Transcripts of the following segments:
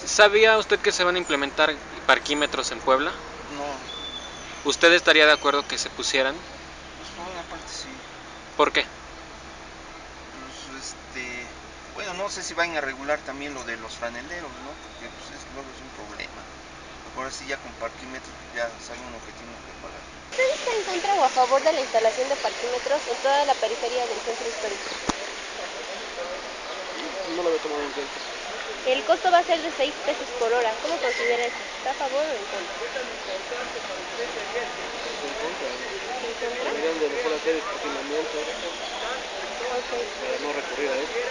¿Sabía usted que se van a implementar parquímetros en Puebla? No, ¿Usted estaría de acuerdo que se pusieran? pues por una parte sí. ¿Por qué? Pues bueno, no sé si van a regular también lo de los franeleros, ¿no? Porque pues luego es un problema. Ahora sí ya con parquímetros ya sabe uno que tiene que pagar. ¿Usted está en contra o a favor de la instalación de parquímetros en toda la periferia del centro histórico? No lo había tomado en cuenta. El costo va a ser de 6 pesos por hora. ¿Cómo considera eso? ¿Está a favor o en contra? En contra. ¿En contra? Deberían de mejor hacer estacionamiento para no recurrir a eso.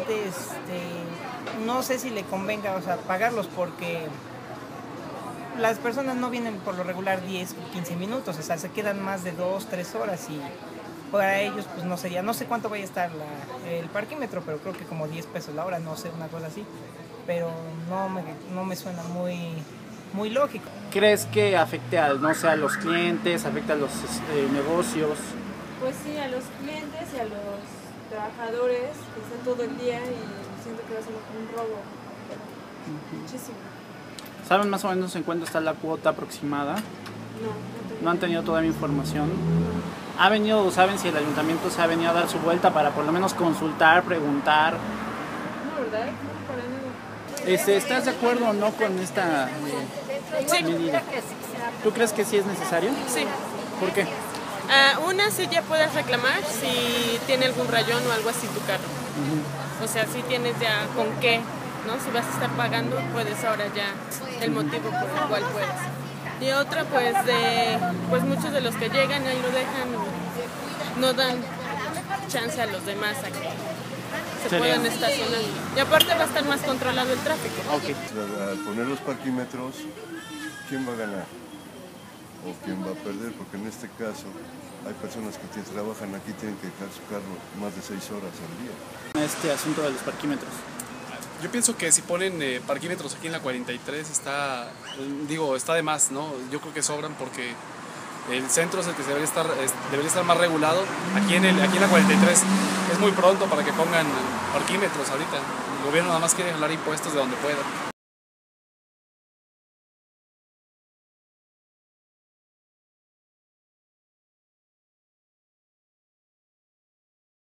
No sé si le convenga, o sea, pagarlos porque las personas no vienen por lo regular 10 o 15 minutos, o sea, se quedan más de 2, 3 horas y para ellos pues no sería, no sé cuánto vaya a estar el parquímetro, pero creo que como 10 pesos la hora, no sé, una cosa así, pero no me suena muy lógico. ¿Crees que afecte a, no sé, a los clientes, afecte a los negocios? Pues sí, a los clientes y a los trabajadores que están todo el día y siento que va a ser un robo muchísimo. ¿Saben más o menos en cuánto está la cuota aproximada? ¿No han tenido todavía información? ¿Ha venido o saben si el ayuntamiento se ha venido a dar su vuelta para por lo menos consultar, preguntar? No, ¿verdad? No, para nada. ¿Estás de acuerdo o no con esta medida? ¿Tú crees que sí es necesario? Sí. ¿Por qué? Una, sí ya puedes reclamar si tiene algún rayón o algo así tu carro. O sea, si tienes ya con qué, ¿no? Si vas a estar pagando, puedes ahora ya el motivo por el cual puedes. Y otra, pues muchos de los que llegan ahí lo dejan, no dan chance a los demás a que se puedan estacionar. Y aparte va a estar más controlado el tráfico. Okay. Al poner los parquímetros, ¿quién va a ganar? ¿O quién va a perder? Porque en este caso hay personas que trabajan aquí, tienen que dejar su carro más de 6 horas al día. Este asunto de los parquímetros. Yo pienso que si ponen parquímetros aquí en la 43 está de más, ¿no? Yo creo que sobran porque el centro es el que debería estar más regulado. Aquí en la 43 es muy pronto para que pongan parquímetros ahorita. El gobierno nada más quiere jalar impuestos de donde pueda.